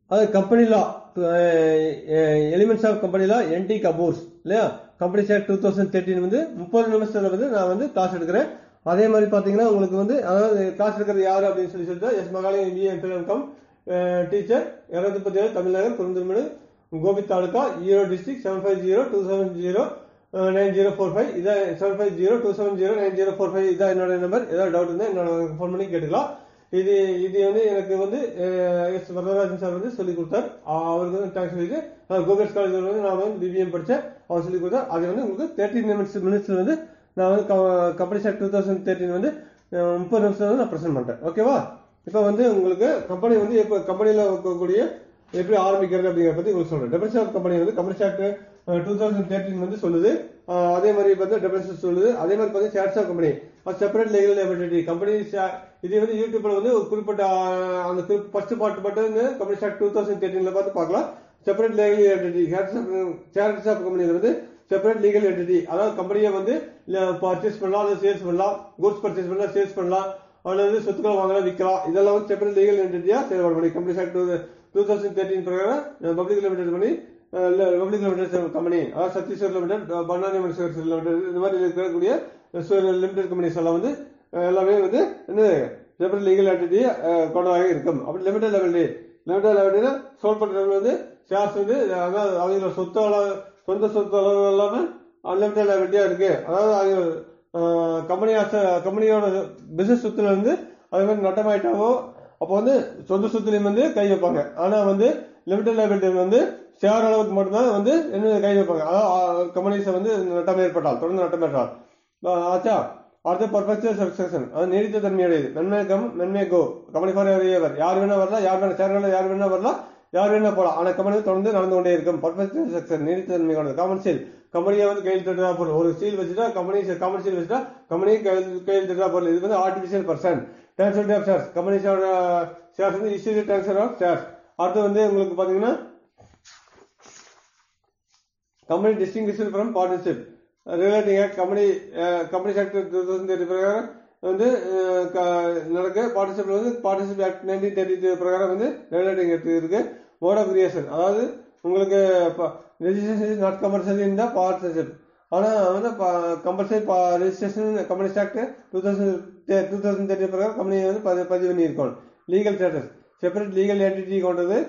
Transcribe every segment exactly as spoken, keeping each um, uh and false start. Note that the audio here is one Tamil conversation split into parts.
அது company law, elements of company law, ND Kapoor's இல்லையா, companies act two thousand thirteen வந்து முப்பது நிமிஷத்துல வந்து நான் வந்து கிளாஸ் எடுக்கிறேன். அதே மாதிரி பாத்தீங்கன்னா உங்களுக்கு வந்து அதாவது கிளாஸ் எடுக்கிறது யாரு அப்படின்னு சொல்லி சொல்லிட்டு எஸ் மகாலி இந்தியன் டீச்சர் இருநூத்தி முப்பத்தி ஏழு Tamil Nadu Kurunthamadu Gobi taluka Erode district seven five zero two seven zero nine zero four five இதான் seven five zero two seven zero nine zero four five இதான் என்னோட நம்பர். ஏதாவது டவுட் இருந்தால் என்னோட ஃபோன் பண்ணி கேட்டுக்கலாம். இது இது வந்து எனக்கு வந்து எஸ் வரதராஜன் சார் வந்து சொல்லிக் கொடுத்தார். அவருக்கு வந்து தேங்க்ஸ் சொல்லிட்டு கோபிஎஸ் காலேஜ் வந்து நான் வந்து பிபிஎம் படித்தேன். அவர் சொல்லிக் கொடுத்தார். அது வந்து உங்களுக்கு தேர்ட்டின் மினிட்ஸ் மினிட்ஸ்ல வந்து நான் வந்து company act two thousand thirteen வந்து முப்பது நிமிஷம் வந்து நான் ப்ரெசென்ட் பண்றேன். ஓகேவா? இப்போ வந்து உங்களுக்கு கம்பெனி வந்து இப்போ கம்பெனியில் இருக்கக்கூடிய எப்படி ஆரம்பிக்கிறது அப்படிங்கிற பத்தி உங்களுக்கு சொல்றேன். டெபரேஷன் ஆஃப் கம்பெனி வந்து company act two thousand thirteen வந்து சொல்லுது. அதே மாதிரி பார்த்து டெபரேஷன் சொல்லுது. அதே மாதிரி பார்த்து shares of company separate legal ability company இது வந்து யூடியூப்ல வந்து ஒரு குறிப்பிட்ட அந்த ஃபர்ஸ்ட் பார்ட் மட்டும் கம்பெனி ஆக்ட் டூ தௌசண்ட் தேர்ட்டின்ல பார்த்து பார்க்கலாம். Separate legal ability shares of company வந்து செப்பரேட் லீகல் என்டிட்டி, அதாவது கம்பெனியை வந்து பர்ச்சேஸ் பண்ணலாம் அல்லது சேல்ஸ் பண்ணலாம், குட்ஸ் பர்ச்சேஸ் பண்ணலாம், சேல்ஸ் பண்ணலாம், அல்லது சொத்துக்களை வாங்கலாம், விற்கலாம். இதெல்லாம் வந்து செப்பரேட் லீகல் என்டிட்டியா செயல்பட முடியும். Company act two thousand thirteen பிரகாரம் பப்ளிக் லிமிடெட் பண்ணி பப்ளிக் லிமிடெட் கம்பெனி, அதாவது சத்தீஸ்வர் லிமிடெட், பன்னாரி லிமிடெட் இந்த மாதிரி இருக்கக்கூடிய லிமிடெட் கம்பெனிஸ் எல்லாம் வந்து எல்லாமே வந்து என்ன செப்பரேட் லீகல் என்டிட்டி கொண்டதாக இருக்கும். அப்படி லிமிடெட் லெவலிட்டி லிமிடெட் லெவலிட்டினா சோல் பண்றது வந்து ஷேர்ஸ் வந்து அவங்களோட சொத்து சொந்த சொத்து அளவு எல்லாமே அன்லிமிடெட் லைபிலிட்டியா இருக்கு. அதாவது கம்பெனி கம்பெனியோட பிசினஸ் சொத்துல இருந்து அது மாதிரி நட்டமாயிட்டாவோ அப்போ வந்து சொந்த சொத்துலையும் வந்து கை வைப்பாங்க. ஆனா வந்து லிமிடெட் லைபிலிட்டி வந்து ஷேர் அளவுக்கு மட்டும்தான் வந்து என்ன கை வைப்பாங்க. அதாவது கம்பெனிஸ் வந்து நட்டம் ஏற்பட்டால் தொடர்ந்து நட்டம் ஏற்றால் ஆச்சா. அடுத்த பர்ஃபெக்ட் சக்சஷன் அது நீடித்த தன்மையுடையது. நன்மை கம் நன்மை கோ கம்பெனி ஃபார் எவர் யார் வேணா வரலாம், யார் வேணா ஷேர் வேணா யார் வேணா வரலாம், யார் வேணா போலாம். ஆனா கம்பெனி தொடர்ந்து நடந்து கொண்டே இருக்கும். பர்ஃபெக்ட் சக்சஸ் நீடித்த தன்மை கொண்டது. காமன் சீல் கம்பெனியை வந்து கையில் தட்டுறா பொருள். ஒரு சீல் வச்சுட்டா கம்பெனி காமன் சீல் வச்சுட்டா கம்பெனியை கையில் தட்டுறா பொருள். இது வந்து artificial person. Transfer of shares கம்பெனிஸோட ஷேர்ஸ் வந்து இஷ்யூ டிரான்ஸ்ஃபர் ஆஃப் ஷேர்ஸ். அடுத்து வந்து உங்களுக்கு பாத்தீங்கன்னா company distinguished from partnership relating act company company act two thousand thirty பிரகாரம் வந்து நடக்க பார்ட்னர்ஷிப்ல வந்து பார்ட்னர்ஷிப் ஆக்ட் நைன்டீன் தேர்ட்டி பிரகாரம் வந்து ரெகுலேட்டிங் இருக்கு. மோட் ஆஃப் கிரியேஷன் அதாவது உங்களுக்கு registration not commercial in the partnership. ஆனா வந்து compulsory registration company act two thousand two thousand thirty பிரகாரம் கம்பெனி வந்து பதிவு பண்ணி இருக்கணும். Legal status separate legal entity கொண்டது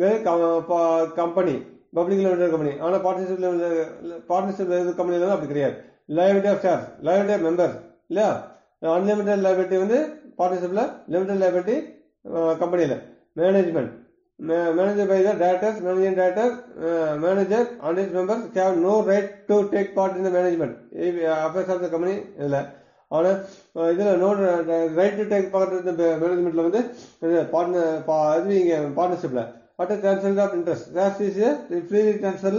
கம்பெனி பப்ளிக் லிமிடெட் கம்பெனி. ஆனா பார்ட்னர்ஷிப் பார்ட்னர்ஷிப் கம்பெனில அப்படி கிடையாது. Liability of shares liability of members இல்லையா. அன்லிமிடெட் லைபிலிட்டி வந்து பார்ட்னர்ஷிப்ல, லிமிடெட் லைபிலிட்டி கம்பெனில. Management manager by the directors managing director manager and is members have no right to take part in the management affairs of the company. இதுல ஆனா இதுல no right to take part in the மேனேஜ்மெண்ட்ல வந்து பார்ட்னர் பார்ட்னர்ஷிப்ல அடுத்த transfer of interest cash is free transfer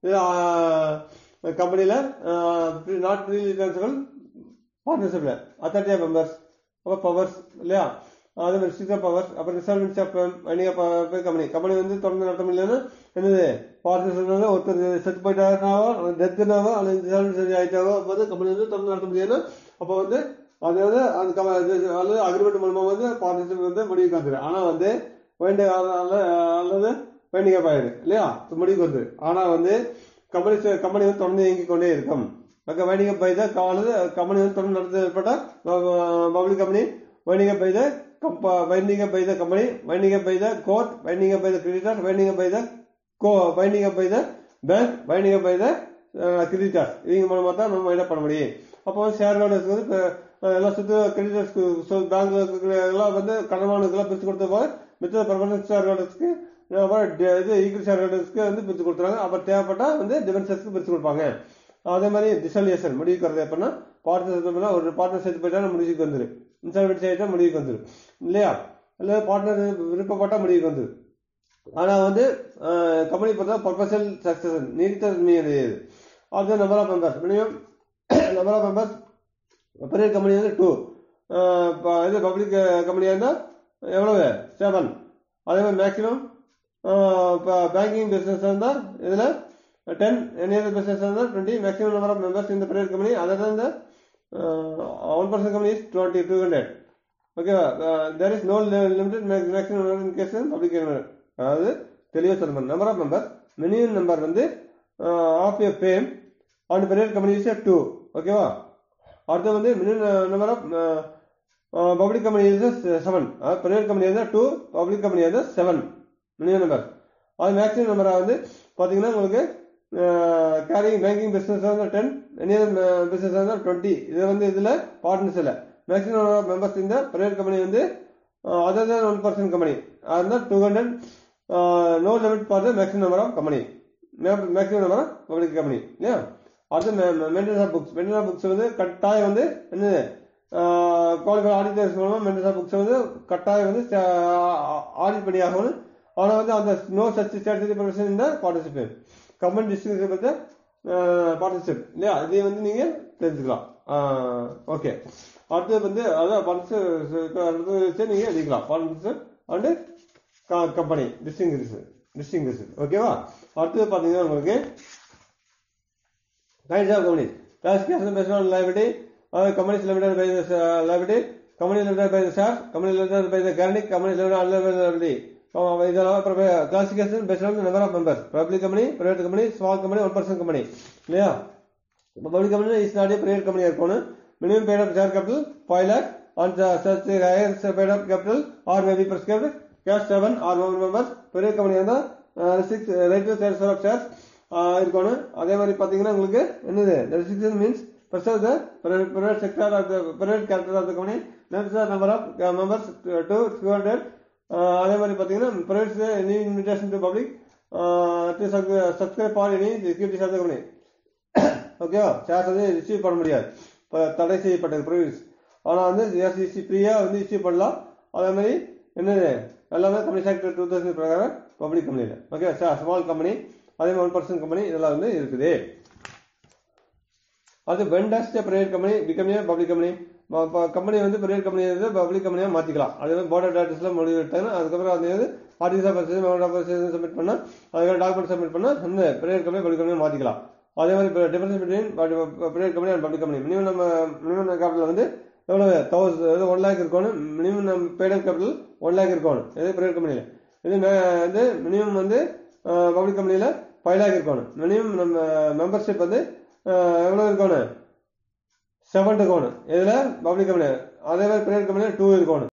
கம்பெனில நாட் ஃப்ரீ டிரான்ஸ்ஃபர் பார்ட்னர்ஷிப்ல. அத்தாரிட்டி ஆஃப் மெம்பர்ஸ் அப்புறம் பவர்ஸ் இல்லையா, அது ரெஸ்ட்ரிக்ட் பவர்ஸ். அப்புறம் ரிசால்வென்சி ஆஃப் கம்பெனி கம்பெனி வந்து தொடர்ந்து நடத்த முடியலன்னா என்னது பார்ட்னர்ஷிப்னால ஒருத்தர் செத்து போயிட்டாருனாவோ டெத்துனாவோ அல்லது ரிசால்வென்சி ஆயிட்டாவோ அப்போ கம்பெனி வந்து தொடர்ந்து நடத்த முடியாதுன்னா அப்போ வந்து அதாவது அந்த அல்லது அக்ரிமெண்ட் மூலமா வந்து பார்ட்னர்ஷிப் வந்து முடிவுக்கு வந்துடும். ஆனா வந்து வேண்டிய அல்லது வேண்டிய பாயிரு இல்லையா முடிவுக்கு வந்து. ஆனா வந்து கம்பெனி கம்பெனி வந்து தொடர்ந்து இயங்கிக் கொண்டே இருக்கும். Winding up by the company வந்து தொடர்ந்து நடத்த ஏற்பட்ட public company winding up by the winding up by the company winding up by the court winding up by the creditor winding up by the co winding up by the bank winding up by the creditor. இவங்க மூலமா தான் நம்ம என்ன பண்ண முடியும். அப்போ வந்து ஷேர் ஹோல்டர்ஸ் வந்து எல்லாம் சுற்று கிரெடிட்டர்ஸ்க்கு பேங்க் எல்லாம் வந்து கடமானுக்கெல்லாம் பிரிச்சு கொடுத்த போது மிச்ச பர்மனன்ட் ஷேர் ஹோல்டர்ஸ்க்கு இது ஈக்குவல் ஷேர் ஹோல்டர்ஸ்க்கு வந்து பிரிச்சு கொடுத்துருவாங்க. அப்ப தேவைப்பட்டா வந்து டிபென்ச்சர்ஸ்க்கு பிரிச்சு கொடுப்பாங்க. அதே மாதிரி டிசல்யூஷன் முடிவுக்கு வருது எப்படின்னா பார்ட்னர் ஒரு பார்ட்னர் சேர்த்து போயிட்டா முடிவுக்கு வந்துரு, இன்சால்வென்சி ஆயிட்டா முடிவுக்கு வந்துரு இல்லையா, இல்ல பார்ட்னர் விருப்பப்பட்டா முடிவுக்கு வந்துரு. ஆனா வந்து கம்பெனி பார்த்தா பர்பஸல் சக்சஸ் நீடித்தன்மையுடையது. அடுத்த number of members minimum number of members பெரிய கம்பெனி வந்து டூ, இது பப்ளிக் கம்பெனியா இருந்தா எவ்வளவு செவன். அதே மாதிரி மேக்சிமம் பேங்கிங் பிசினஸ் இருந்தா இதுல ten, any other business under twenty, maximum number of members in the private company other than the uh, one person company is twenty, two hundred. Okay, uh, there is no limited maximum number in case of public company. அதாவது தெளிவாக சொல்லணும். Number of members minimum number வந்து of a firm and private company is two. ஓகேவா? அடுத்து வந்து minimum number of public company is seven. Private company இருந்தால் டூ, பப்ளிக் கம்பெனி இருந்தால் செவன் மினிமம் நம்பர். அது மேக்ஸிமம் நம்பராக வந்து பார்த்தீங்கன்னா உங்களுக்கு கேரிங் பேங்கிங் பிஸ்னஸ் வந்து டென், எனி பிஸ்னஸ் வந்து டுவெண்ட்டி. இது வந்து இதில் பார்ட்னர்ஸ் இல்லை. மேக்ஸிமம் நம்பர் ஆஃப் மெம்பர்ஸ் இந்த பிரைவேட் கம்பெனி வந்து other than one person company அதுதான் two hundred. No limit for the maximum number of company, maximum number of public company இல்லையா? அடுத்து maintenance of books. Maintenance of books வந்து கட்டாயம் வந்து என்னது குவாலிஃபைட் ஆடிட்டர்ஸ் மூலமாக மெயின்டெனன்ஸ் ஆஃப் புக்ஸ் வந்து கட்டாயம் வந்து ஆடிட் பண்ணி ஆகணும். ஆனால் வந்து அந்த நோ சச் ஸ்ட்ராட்டஜி ப்ரொஃபஷன் இந்த பார்ட்னர்ஷிப் கம்பெனி டிஸ்ட்ரிபியூஷன் பற்றி பார்ட்னர்ஷிப் இல்லையா? இதை வந்து நீங்கள் தெரிஞ்சுக்கலாம். ஓகே, அடுத்தது வந்து அதான் பார்ட்னர்ஷிப் நீங்கள் எழுதிக்கலாம். Partnership and company distinguish distinguish ஓகேவா? அடுத்தது பார்த்தீங்கன்னா உங்களுக்கு kinds of company classification based on liability. Companies limited by the liability, company limited by the share, company limited by the guarantee, company limited unlimited liability. இதெல்லாம் classification based on number of members. Public company, private company, small company, one person company இல்லையா? இப்போ public company is not a private கம்பெனியாக இருக்கணும். Minimum paid up share capital five lakh and such higher paid up capital or maybe prescribed cash seven or one members. பெரிய கம்பெனியாக இருந்தால் six right to transfer of shares இருக்கணும். அதே மாதிரி பார்த்தீங்கன்னா உங்களுக்கு என்னது restriction means preserve the private sector of the private character of the company. Next the number of uh, members to two hundred. அதே மாதிரி பார்த்தீங்கன்னா private any invitation to public uh, to subscribe for any securities of the company. ஓகேவா? ஷேர்ஸ் வந்து ரிசீவ் பண்ண முடியாது, இப்போ தடை செய்யப்பட்டது ப்ரைவேட்ஸ். ஆனால் வந்து எஸ்இசி ஃப்ரீயாக வந்து ரிசீவ் பண்ணலாம். அதே மாதிரி என்னது எல்லாமே கம்பெனி செக்டர் டூ தௌசண்ட் பிரகாரம் பப்ளிக் கம்பெனியில். ஓகே, ஸ்மால் கம்பெனி அதே மாதிரி ஒன் பர்சன்ட் கம்பெனி இதெல்லாம் வந்து இருக்குது. அது vendors private company become a public company. Company வந்து பிரைவேட் கம்பெனி வந்து பப்ளிக் கம்பெனியாக மாற்றிக்கலாம். அது வந்து போர்ட் ஆஃப் டைரக்டர்ஸ்ல முடிவு எடுத்தாங்கன்னா அதுக்கப்புறம் அது வந்து articles of association memorandum of association submit பண்ணால் அதுக்கப்புறம் டாக்குமெண்ட் சப்மிட் பண்ணால் அந்த பிரைவேட் கம்பெனி பப்ளிக் கம்பெனியாக மாற்றிக்கலாம். அதே மாதிரி difference between private company and public company minimum நம்ம மினிமம் கேபிட்டல் வந்து எவ்வளோ தௌசண்ட் ஒன் லேக் இருக்கணும். மினிமம் நம்ம paid up capital one lakh இருக்கணும். இது பிரைவேட் கம்பெனியில். இது வந்து மினிமம் வந்து பப்ளிக் கம்பெனியில் ஃபைவ் லேக் இருக்கணும். மினிமம் நம்ம மெம்பர்ஷிப் வந்து எவ்வளோ இருக்கணும்? செவன் இருக்கணும். இதில் பப்ளிக் கம்பெனி. அதே மாதிரி பிரைவேட் கம்பெனியில் டூ இருக்கணும்.